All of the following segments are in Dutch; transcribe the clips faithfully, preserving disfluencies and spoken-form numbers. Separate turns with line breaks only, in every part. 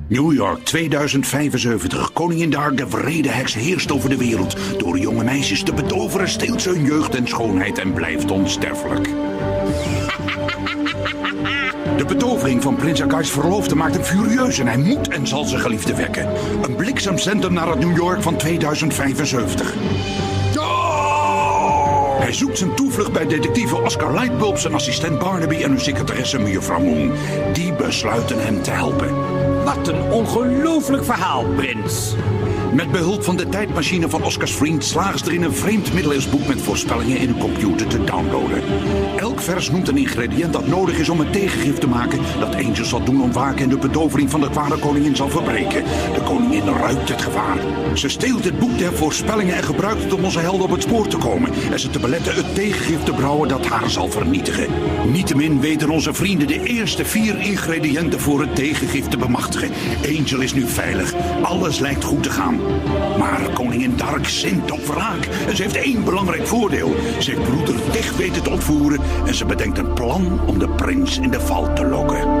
New York tweeduizend vijfenzeventig. Koningin Dark, de wrede heks, heerst over de wereld. Door jonge meisjes te betoveren steelt ze hun jeugd en schoonheid en blijft onsterfelijk. De betovering van prins Akai's verloofde maakt hem furieus en hij moet en zal zijn geliefde wekken. Een bliksem zendt hem naar het New York van tweeduizend vijfenzeventig. Hij zoekt zijn toevlucht bij detectieve Oscar Lightbulb, zijn assistent Barnaby en hun secretaresse mevrouw Moon. Die besluiten hem te helpen.
Wat een ongelooflijk verhaal, prins.
Met behulp van de tijdmachine van Oscars vriend slagen ze erin een vreemd middeleeuws boek met voorspellingen in een computer te downloaden. Elk vers noemt een ingrediënt dat nodig is om een tegengif te maken dat Angel zal doen ontwaken en de betovering van de kwade koningin zal verbreken. De koningin ruikt het gevaar. Ze steelt het boek der voorspellingen en gebruikt het om onze helden op het spoor te komen en ze te beletten het tegengif te brouwen dat haar zal vernietigen. Niettemin weten onze vrienden de eerste vier ingrediënten voor het tegengif te bemachtigen. Angel is nu veilig. Alles lijkt goed te gaan. Maar koningin Dark zint op wraak. En ze heeft één belangrijk voordeel. Ze heeft broeder Tig weten te ontvoeren en ze bedenkt een plan om de prins in de val te lokken.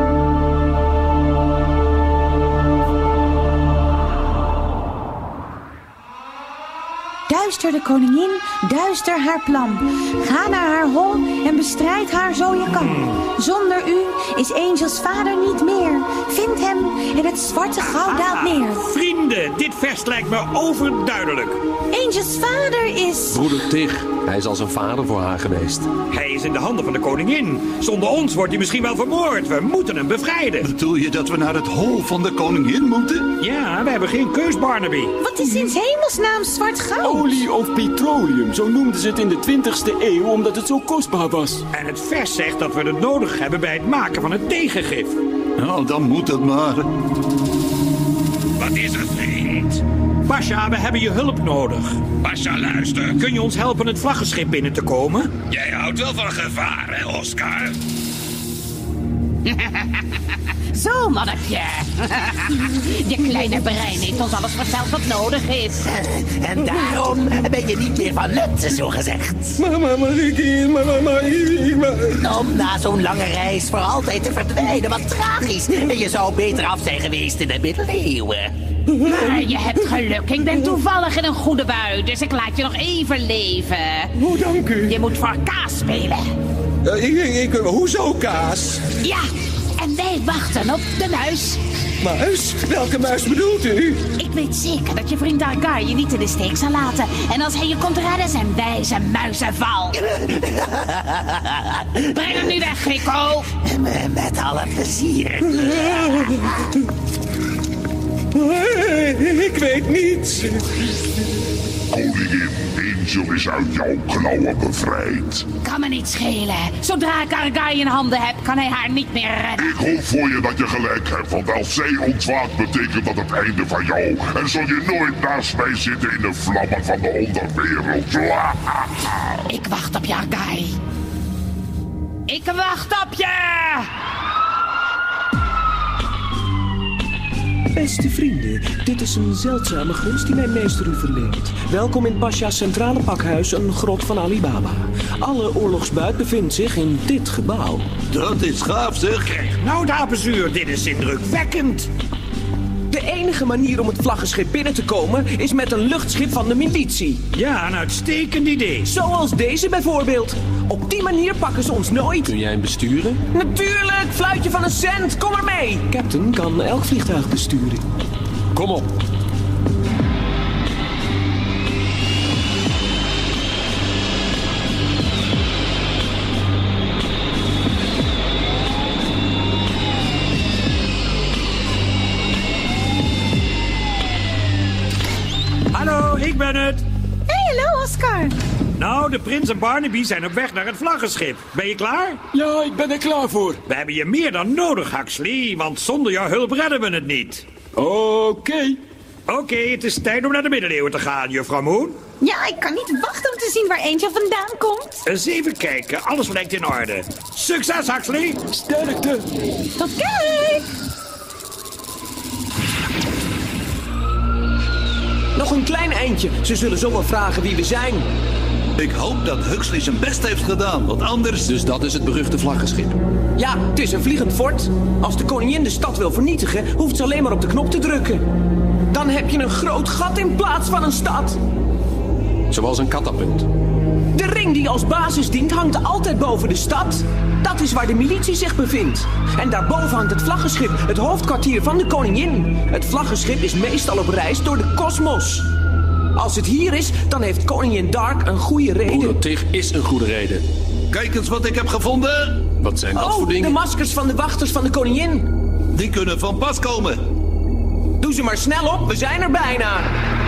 Duister de koningin, duister haar plan. Ga naar haar hol en bestrijd haar zo je kan. Zonder u is Angels vader niet meer. Vind hem en het zwarte goud daalt neer.
Vrienden, dit vers lijkt me overduidelijk.
Angels vader is...
Broeder Tig, hij is als een vader voor haar geweest.
Hij is in de handen van de koningin. Zonder ons wordt hij misschien wel vermoord. We moeten hem bevrijden.
Bedoel je dat we naar het hol van de koningin moeten?
Ja, we hebben geen keus, Barnaby.
Wat is in hemelsnaam zwart goud?
Olie of petroleum, zo noemden ze het in de twintigste eeuw omdat het zo kostbaar was.
En het vers zegt dat we het nodig hebben bij het maken van het tegengif.
Nou, dan moet het maar.
Wat is er, vriend?
Pasha, we hebben je hulp nodig.
Pasha, luister.
Kun je ons helpen het vlaggenschip binnen te komen?
Jij houdt wel van gevaar, hè, Oscar?
Zo, mannetje. Je kleine brein heeft ons alles verteld wat nodig is.
En daarom ben je niet meer van nut, zo gezegd.
Mama, maar ik... Mama, maar ik...
Om na zo'n lange reis voor altijd te verdwijnen, wat tragisch. En je zou beter af zijn geweest in de middeleeuwen.
Maar je hebt geluk. Ik ben toevallig in een goede bui, dus ik laat je nog even leven.
Oh, dank u.
Je moet voor kaas spelen.
Uh, ik, ik, hoezo kaas?
Ja, en wij wachten op de muis.
Muis? Welke muis bedoelt u?
Ik weet zeker dat je vriend Dargar je niet in de steek zal laten. En als hij je komt redden, zijn wij zijn muizenval. Breng hem nu weg, Rico.
Met alle plezier.
Ik weet niets.
Koningin, Angel is uit jouw klauwen bevrijd.
Kan me niet schelen. Zodra ik Argai in handen heb, kan hij haar niet meer redden.
Ik hoop voor je dat je gelijk hebt, want als zij ontwaakt betekent dat het einde van jou. En zul je nooit naast mij zitten in de vlammen van de onderwereld.
Ik wacht op je, Argai. Ik wacht op je!
Beste vrienden, dit is een zeldzame gunst die mijn meester u verleent. Welkom in Pasha's centrale pakhuis, een grot van Alibaba. Alle oorlogsbuit bevindt zich in dit gebouw.
Dat is gaaf, zeg.
Krijg nou de apenzuur, dit is indrukwekkend.
De enige manier om het vlaggenschip binnen te komen is met een luchtschip van de militie.
Ja, een uitstekend idee.
Zoals deze bijvoorbeeld. Op die manier pakken ze ons nooit.
Kun jij hem besturen?
Natuurlijk, fluitje van een cent, kom er mee. Captain kan elk vliegtuig besturen.
Kom op.
Hallo, ik ben het.
Hey, hallo Oscar.
Nou, de prins en Barnaby zijn op weg naar het vlaggenschip. Ben je klaar?
Ja, ik ben er klaar voor.
We hebben je meer dan nodig, Huxley, want zonder jouw hulp redden we het niet.
Oké.
Oké, okay, het is tijd om naar de middeleeuwen te gaan, juffrouw Moon.
Ja, ik kan niet wachten om te zien waar Angel vandaan komt.
Eens even kijken, alles lijkt in orde. Succes, Huxley!
Sterkte!
Tot kijk!
Nog een klein eindje. Ze zullen zomaar vragen wie we zijn.
Ik hoop dat Huxley zijn best heeft gedaan, want anders...
Dus dat is het beruchte vlaggenschip.
Ja, het is een vliegend fort. Als de koningin de stad wil vernietigen, hoeft ze alleen maar op de knop te drukken. Dan heb je een groot gat in plaats van een stad.
Zoals een katapult.
De ring die als basis dient hangt altijd boven de stad. Dat is waar de militie zich bevindt. En daarboven hangt het vlaggenschip, het hoofdkwartier van de koningin. Het vlaggenschip is meestal op reis door de kosmos. Als het hier is, dan heeft koningin Dark een goede reden.
Broeder Tig is een goede reden.
Kijk eens wat ik heb gevonden.
Wat zijn dat
Oh,
voor dingen?
de maskers van de wachters van de koningin.
Die kunnen van pas komen.
Doe ze maar snel op, we zijn er bijna.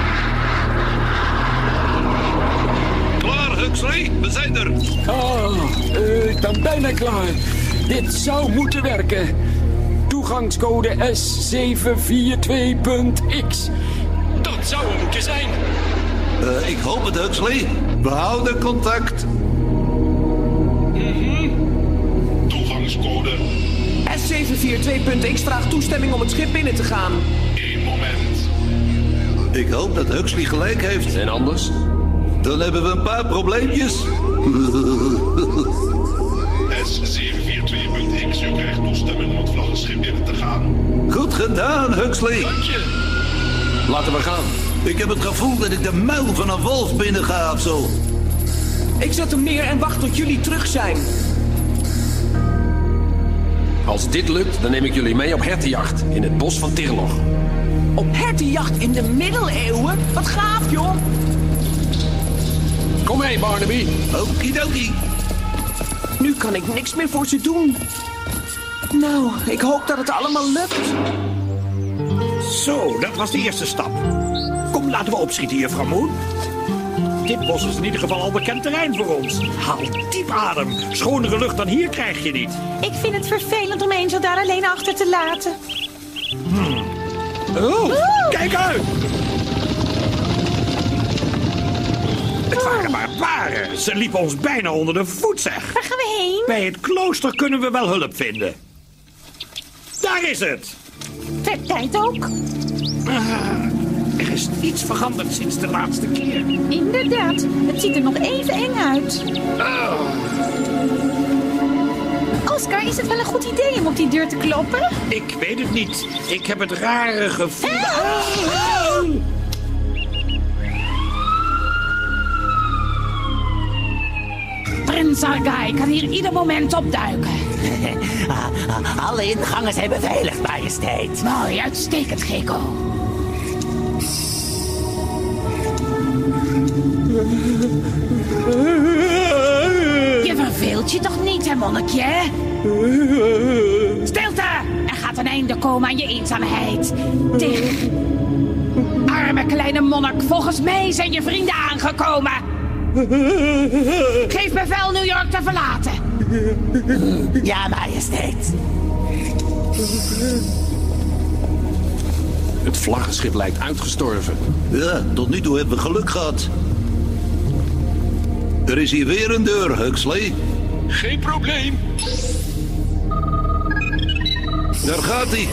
Klaar, Huxley, we zijn er.
Ah, uh, ik ben bijna klaar. Dit zou moeten werken. Toegangscode S zeven vier twee punt X. Dat zou er moeten zijn.
Uh, ik hoop het, Huxley. We houden contact.
Mm-hmm. Toegangscode.
S zeven vier twee punt X vraagt toestemming om het schip binnen te gaan.
Eén moment.
Ik hoop dat Huxley gelijk heeft.
En anders?
Dan hebben we een paar probleempjes.
S zeven vier twee punt X, u krijgt toestemming om het vlaggenschip binnen te gaan.
Goed gedaan, Huxley.
Dank je.
Laten we gaan.
Ik heb het gevoel dat ik de muil van een wolf binnen ga of zo.
Ik zet hem neer en wacht tot jullie terug zijn.
Als dit lukt, dan neem ik jullie mee op hertenjacht in het bos van Tirloch.
Op hertenjacht in de middeleeuwen? Wat gaaf, joh.
Kom mee, Barnaby.
Okidoki.
Nu kan ik niks meer voor ze doen. Nou, ik hoop dat het allemaal lukt.
Zo, dat was de eerste stap. Kom, laten we opschieten, juffrouw Moon. Dit bos is in ieder geval al bekend terrein voor ons. Haal diep adem. Schonere lucht dan hier krijg je niet.
Ik vind het vervelend om Angel daar alleen achter te laten.
Hmm. Oh, kijk uit! Het waren barbaren. Ze liepen ons bijna onder de voet, zeg.
Waar gaan we heen?
Bij het klooster kunnen we wel hulp vinden. Daar is het.
Ter tijd ook.
Ah, er is niets veranderd sinds de laatste keer.
Inderdaad, het ziet er nog even eng uit.
Oh.
Oscar, is het wel een goed idee om op die deur te kloppen?
Ik weet het niet. Ik heb het rare gevoel...
Ah!
Oh.
Prins Argai kan hier ieder moment opduiken.
Alle ingangen zijn beveiligd, majesteit.
Mooi, uitstekend, Geko. Je verveelt je toch niet, hè, monnikje? Stilte! Er gaat een einde komen aan je eenzaamheid. Tig. Arme kleine monnik, volgens mij zijn je vrienden aangekomen. Geef bevel New York te verlaten.
Ja, majesteit.
Het vlaggenschip lijkt uitgestorven.
Ja, tot nu toe hebben we geluk gehad. Er is hier weer een deur, Huxley.
Geen probleem.
Daar gaat hij.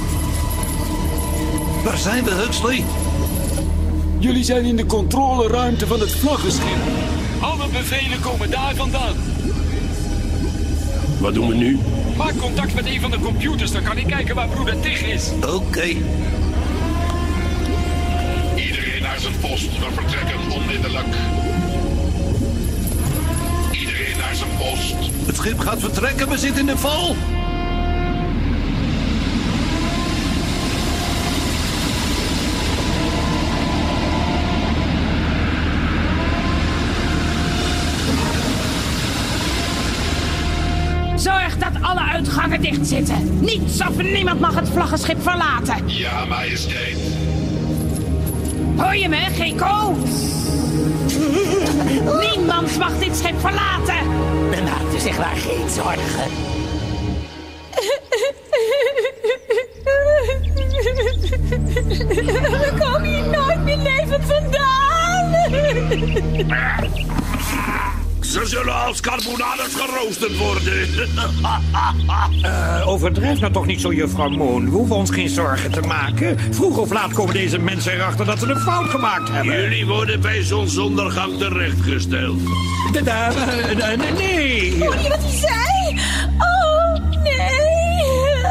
Waar zijn we, Huxley?
Jullie zijn in de controleruimte van het vlaggenschip. Alle bevelen komen daar vandaan.
Wat doen we nu?
Maak contact met een van de computers, dan kan ik kijken waar broeder Tig is.
Oké. Okay.
Iedereen naar zijn post, we vertrekken onmiddellijk. Iedereen naar zijn post.
Het schip gaat vertrekken, we zitten in de val.
Zorg dat alle uitgangen dicht zitten. Niets of niemand mag het vlaggenschip verlaten.
Ja, majesteit.
Hoor je me, Geko? Niemand mag dit schip verlaten.
Maak u zich maar geen zorgen.
We komen hier nooit meer levend vandaan.
Ze
zullen als carbonades geroosterd worden. uh, overdrijf nou toch niet zo, juffrouw Moon. We hoeven ons geen zorgen te maken. Vroeg of laat komen deze mensen erachter dat ze een fout gemaakt hebben.
Jullie worden bij zonsondergang terechtgesteld.
De, de, de, de, nee.
Hoor je wat hij zei? Oh, nee.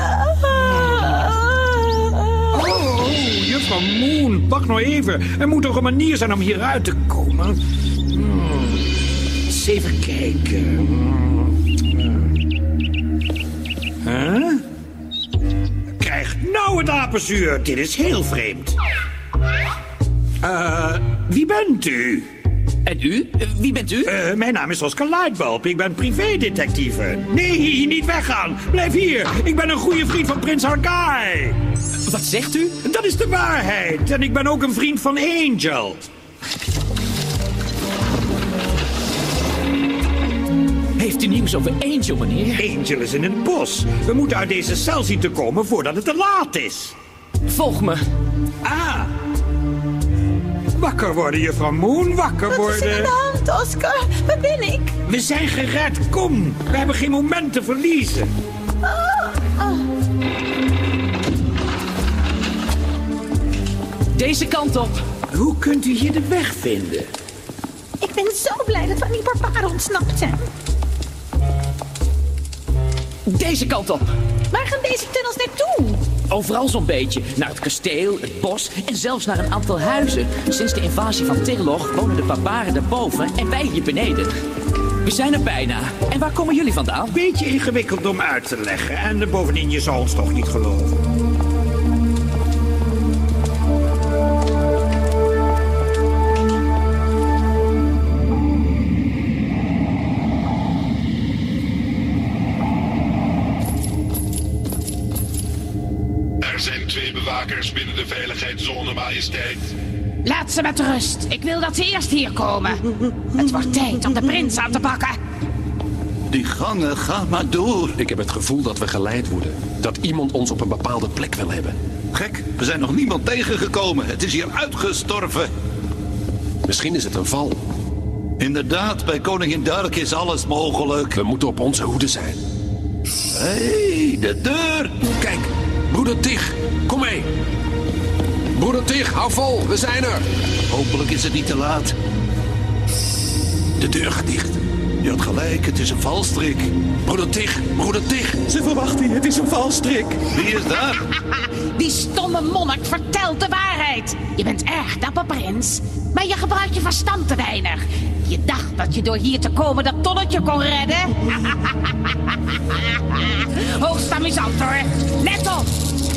Oh, juffrouw Moon, wacht nou even. Er moet toch een manier zijn om hieruit te komen. Hmm. Eens even kijken. Huh? Krijg nou het apenzuur. Dit is heel vreemd. Uh, wie bent u?
En u? Wie bent u?
Uh, mijn naam is Oscar Lightbulb. Ik ben privédetectieve. Nee, niet weggaan. Blijf hier. Ik ben een goede vriend van Prins Hargai.
Wat zegt u?
Dat is de waarheid. En ik ben ook een vriend van Angel.
Heeft u nieuws over Angel, meneer?
Angel is in het bos. We moeten uit deze cel zien te komen voordat het te laat is.
Volg me.
Ah. Wakker worden, juffrouw Moon. Wakker worden.
Wat is er aan de hand, Oscar? Waar ben ik?
We zijn gered. Kom. We hebben geen moment te verliezen.
Oh, oh.
Deze kant op.
Hoe kunt u hier de weg vinden?
Ik ben zo blij dat we aan die barbaren ontsnapt zijn.
Deze kant op.
Waar gaan deze tunnels naartoe?
Overal zo'n beetje. Naar het kasteel, het bos en zelfs naar een aantal huizen. Sinds de invasie van Tirloch wonen de barbaren daarboven en wij hier beneden. We zijn er bijna. En waar komen jullie vandaan?
Beetje ingewikkeld om uit te leggen. En bovendien, je zou ons toch niet geloven.
Er zijn twee bewakers binnen de veiligheidszone, majesteit.
Laat ze met rust. Ik wil dat ze eerst hier komen. Het wordt tijd om de prins aan te pakken.
Die gangen, ga maar door.
Ik heb het gevoel dat we geleid worden. Dat iemand ons op een bepaalde plek wil hebben.
Gek, we zijn nog niemand tegengekomen. Het is hier uitgestorven.
Misschien is het een val.
Inderdaad, bij koningin Dark is alles mogelijk.
We moeten op onze hoede zijn.
Hé, hey, de deur.
Kijk, broeder Tig, kom mee. Broeder Tig, hou vol, we zijn er.
Hopelijk is het niet te laat.
De deur gaat dicht.
Je had gelijk, het is een valstrik.
Broeder Tig, broeder Tig.
Ze verwachten, het is een valstrik.
Wie is daar?
Die stomme monnik vertelt de waarheid. Je bent erg dapper, prins. Maar je gebruikt je verstand te weinig. Je dacht dat je door hier te komen dat tonnetje kon redden? Hoogst amusant, hoor. Let op.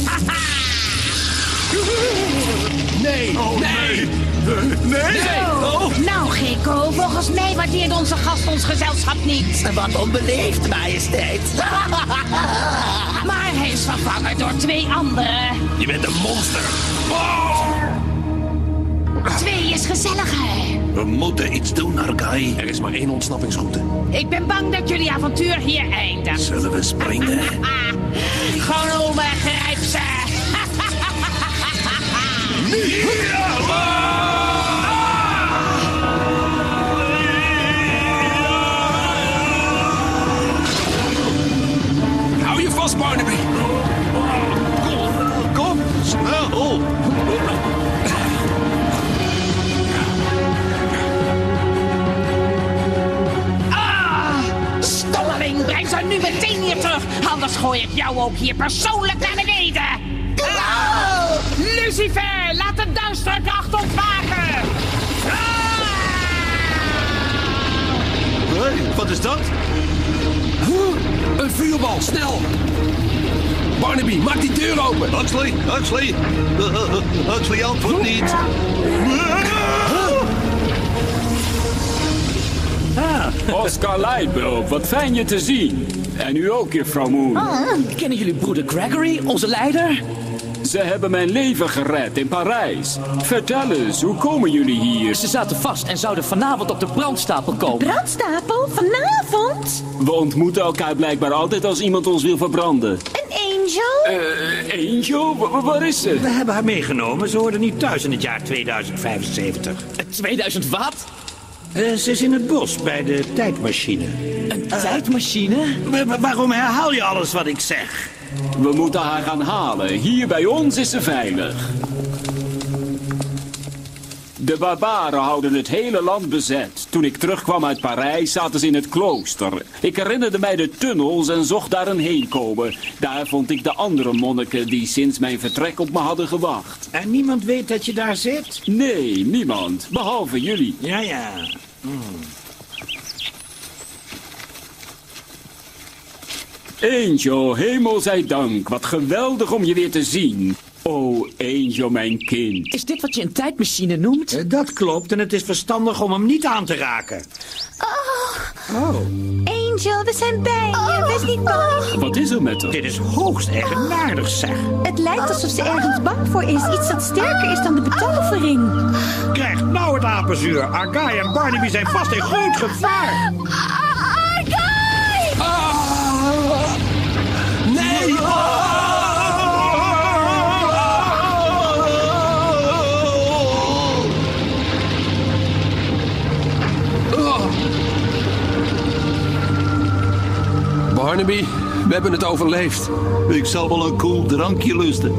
Nee,
oh, nee. Nee.
nee. Oh. Nou, Gekko, volgens mij waardeert onze gast ons gezelschap niet.
Wat onbeleefd, majesteit.
Maar hij is vervangen door twee anderen.
Je bent een monster.
Oh. Twee is gezelliger.
We moeten iets doen, Hargai.
Er is maar één ontsnappingsroute.
Ik ben bang dat jullie avontuur hier eindigt.
Zullen we springen?
Gewoon grijp ze.
Hou je vast, Barnaby.
Kom, kom, snel.
Ah, stommeling, breng ze nu meteen hier terug. Anders gooi ik jou ook hier persoonlijk naar beneden. Ah, Lucifer, laat de duistere kracht ontwaken. Ah!
Hey, wat is dat?
Een vuurbal, snel! Barnaby, maak die deur open!
Huxley, Huxley! Uh, uh, Huxley, antwoord niet!
Ah, Oscar Lightbulb, wat fijn je te zien. En u ook, juffrouw Moon.
Ah, kennen jullie broeder Gregory, onze leider?
Ze hebben mijn leven gered in Parijs. Vertel eens, hoe komen jullie hier?
Ze zaten vast en zouden vanavond op de brandstapel komen.
Brandstapel? Vanavond?
We ontmoeten elkaar blijkbaar altijd als iemand ons wil verbranden.
Een Angel?
Uh, Angel? W- waar is ze?
We hebben haar meegenomen. Ze hoorde niet thuis in het jaar tweeduizend vijfenzeventig.
tweeduizend wat?
Uh, ze is in het bos bij de tijdmachine.
Een uh, tijdmachine?
Waarom herhaal je alles wat ik zeg?
We moeten haar gaan halen. Hier bij ons is ze veilig. De barbaren houden het hele land bezet. Toen ik terugkwam uit Parijs zaten ze in het klooster. Ik herinnerde mij de tunnels en zocht daar een heenkomen. Daar vond ik de andere monniken die sinds mijn vertrek op me hadden gewacht.
En niemand weet dat je daar zit?
Nee, niemand. Behalve jullie.
Ja, ja. Hmm.
Angel, hemel zij dank. Wat geweldig om je weer te zien. Oh, Angel, mijn kind.
Is dit wat je een tijdmachine noemt?
Uh, dat klopt en het is verstandig om hem niet aan te raken.
Oh.
Oh.
Angel, we zijn bij je. Oh. Wees niet bang.
Wat is er met haar?
Dit is hoogst eigenaardig, zeg.
Het lijkt alsof ze ergens bang voor is. Iets dat sterker is dan de betovering.
Krijg nou het apenzuur. Argai en Barnaby zijn vast in groot gevaar.
Argai!
Ah! Nee! Ah! Barnaby, we hebben het overleefd.
Ik zal wel een koel drankje lusten.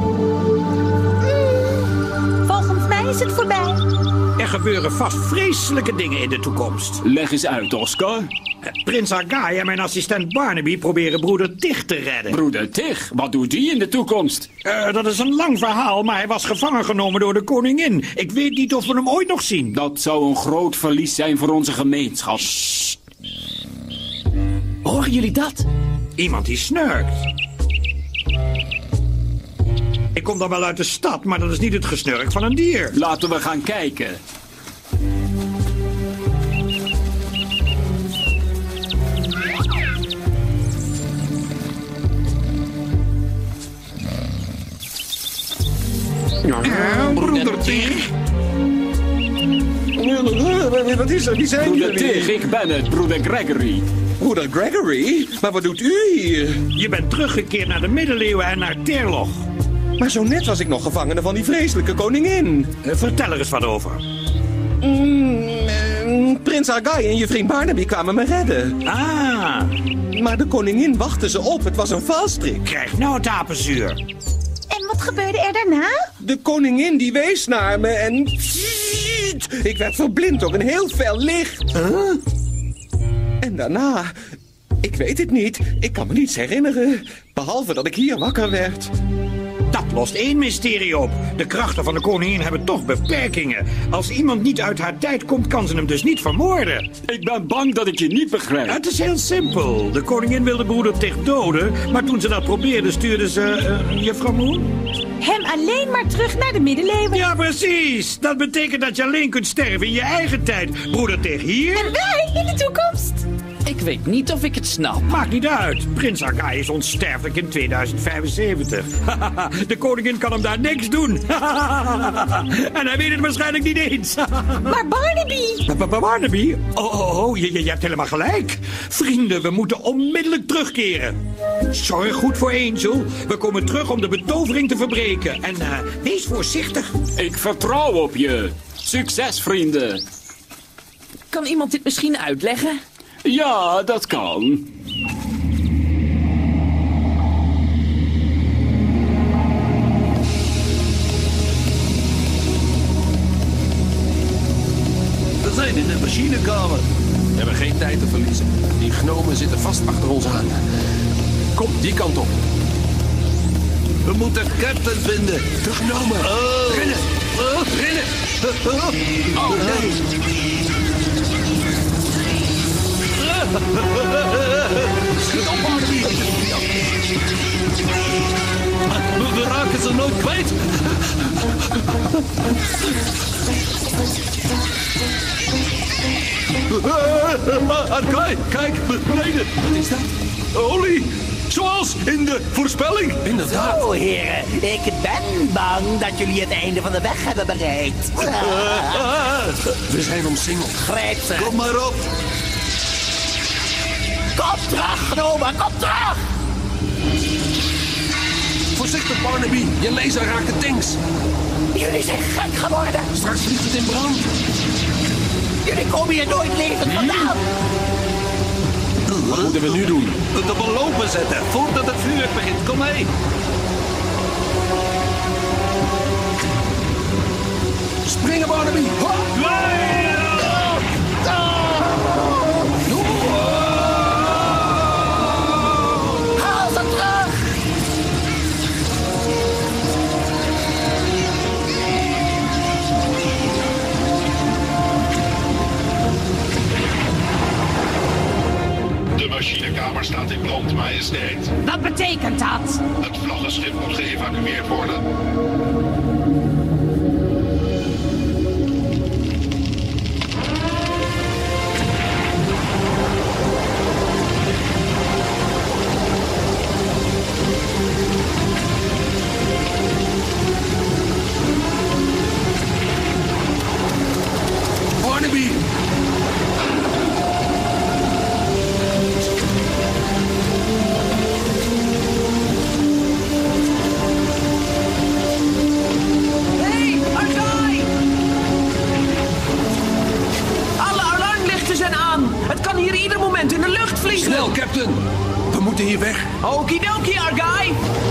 Volgens mij is het voorbij.
Er gebeuren vast vreselijke dingen in de toekomst.
Leg eens uit, Oscar.
Prins Argai en mijn assistent Barnaby proberen broeder Tig te redden.
Broeder Tig? Wat doet die in de toekomst?
Uh, dat is een lang verhaal, maar hij was gevangen genomen door de koningin. Ik weet niet of we hem ooit nog zien.
Dat zou een groot verlies zijn voor onze gemeenschap.
Sst. Horen jullie dat?
Iemand die snurkt. Ik kom dan wel uit de stad, maar dat is niet het gesnurk van een dier.
Laten we gaan kijken.
Ja, broeder Tig.
Wat is er? Wie zijn
broeder
jullie?
Tig, ik ben het, broeder Gregory.
Broeder Gregory? Maar wat doet u hier?
Je bent teruggekeerd naar de middeleeuwen en naar Terloch.
Maar zo net was ik nog gevangene van die vreselijke koningin.
Uh, vertel er eens wat over.
Mm, uh, Prins Argai en je vriend Barnaby kwamen me redden.
Ah.
Maar de koningin wachtte ze op. Het was een valstrik.
Krijg nou het apenzuur.
En wat gebeurde er daarna?
De koningin die wees naar me en... Ik werd verblind door een heel fel licht.
Huh?
En daarna... Ik weet het niet. Ik kan me niets herinneren. Behalve dat ik hier wakker werd.
Dat lost één mysterie op. De krachten van de koningin hebben toch beperkingen. Als iemand niet uit haar tijd komt, kan ze hem dus niet vermoorden.
Ik ben bang dat ik je niet begrijp.
Het is heel simpel. De koningin wilde broeder Tig doden, maar toen ze dat probeerde, stuurde ze uh, juffrouw Moon.
Hem alleen maar terug naar de middeleeuwen.
Ja, precies. Dat betekent dat je alleen kunt sterven in je eigen tijd. Broeder Tig hier.
En wij in de toekomst.
Ik weet niet of ik het snap.
Maakt niet uit. Prins Argai is onsterfelijk in tweeduizend vijfenzeventig. De koningin kan hem daar niks doen. En hij weet het waarschijnlijk niet eens.
Maar Barnaby...
B- Barnaby? Oh, oh, oh je, je hebt helemaal gelijk. Vrienden, we moeten onmiddellijk terugkeren. Zorg goed voor Angel. We komen terug om de betovering te verbreken. En uh, wees voorzichtig.
Ik vertrouw op je. Succes, vrienden.
Kan iemand dit misschien uitleggen?
Ja, dat kan.
We zijn in de machinekamer.
We hebben geen tijd te verliezen. Die gnomen zitten vast achter ons aan. Kom, die kant op.
We moeten Captain vinden.
De gnomen.
Oh.
Rennen.
Oh.
Rennen.
Oh,
oh nee.
Schiet op, Barnaby. We raken ze nooit kwijt. Argai, kijk, beneden.
Wat is dat?
Olie. Zoals in de voorspelling.
Inderdaad.
Zo, heren. Ik ben bang dat jullie het einde van de weg hebben bereikt.
We zijn omsingeld.
Grijp ze.
Kom maar op.
Kom terug, gnomen, kom terug!
Voorzichtig, Barnaby. Je laser raakt de tanks.
Jullie zijn gek geworden.
Straks vliegt het in brand.
Jullie komen hier nooit levend vandaan.
Wat moeten we nu doen?
De bal openzetten voordat het vuur begint. Kom mee.
Springen, Barnaby!
Haal ze terug!
De machinekamer staat in brand, majesteit.
Wat betekent dat?
Het vlaggenschip moet geëvacueerd worden.
Barnaby!
Hey, Argai! Alle alarmlichten zijn aan. Het kan hier ieder moment in de lucht vliegen.
Snel, captain! We moeten hier weg.
Okidoki, Argai!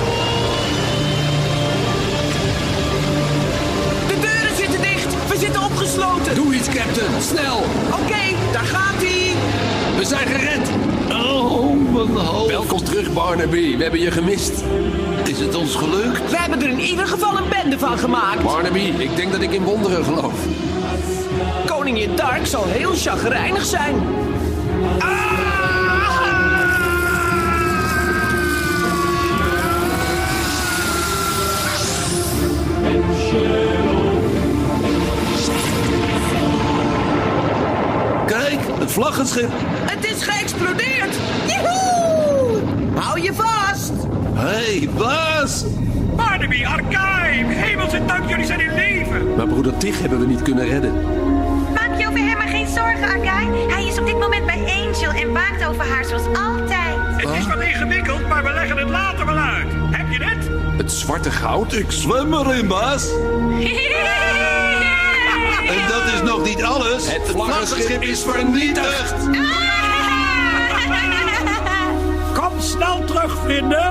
De deuren zitten dicht. We zitten opgesloten.
Doe iets, captain. Snel!
Oké, daar gaat hij.
We zijn gered.
Oh, mijn hoofd.
Welkom terug, Barnaby. We hebben je gemist.
Is het ons gelukt?
We hebben er in ieder geval een bende van gemaakt.
Barnaby, ik denk dat ik in wonderen geloof.
Koningin Dark zal heel chagrijnig zijn.
Kijk, het vlaggenschip.
Het is geëxplodeerd. Joehoe! Hou je vast.
Hé, hey, baas.
Barnaby, Archive, hemelse dank, jullie zijn in leven.
Maar broeder Tig hebben we niet kunnen redden.
Maak je over hem maar geen zorgen, Argai. Hij is op dit moment bij Angel en waakt over haar zoals altijd.
Het is wat ingewikkeld, maar we leggen het later wel uit. Heb je het?
Het zwarte goud?
Ik zwem erin, baas. En dat is nog niet alles.
Het vlaggenschip is vernietigd.
Kom snel terug, vrienden.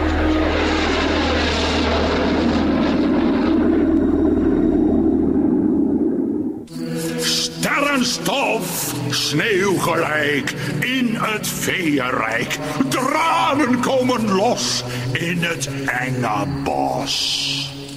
Sterrenstof, sneeuwgelijk in het feeënrijk. Tranen komen los in het enge bos.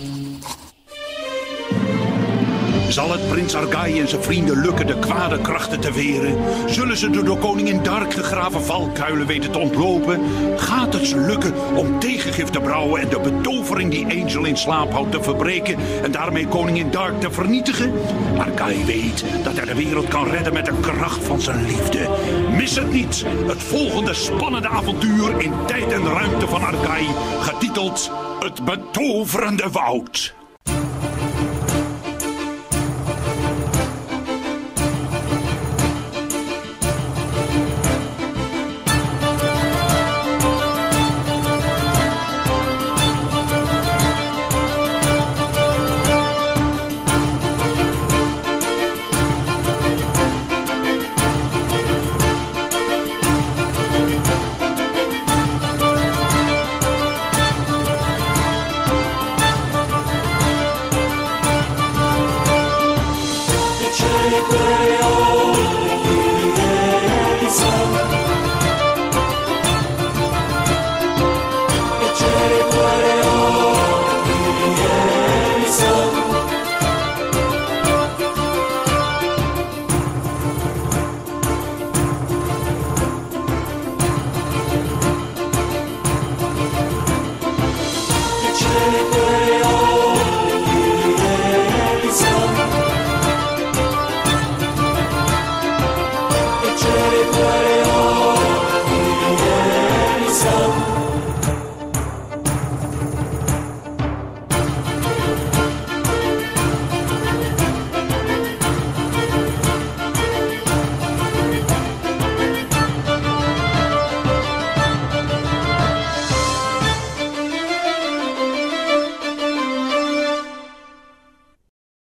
Zal het prins Argai en zijn vrienden lukken de kwade krachten te weren? Zullen ze de door koningin Dark gegraven valkuilen weten te ontlopen? Gaat het ze lukken om tegengif te brouwen en de betovering die Angel in slaap houdt te verbreken en daarmee koningin Dark te vernietigen? Argai weet dat hij de wereld kan redden met de kracht van zijn liefde. Mis het niet, het volgende spannende avontuur in tijd en ruimte van Argai, getiteld Het Betoverende Woud.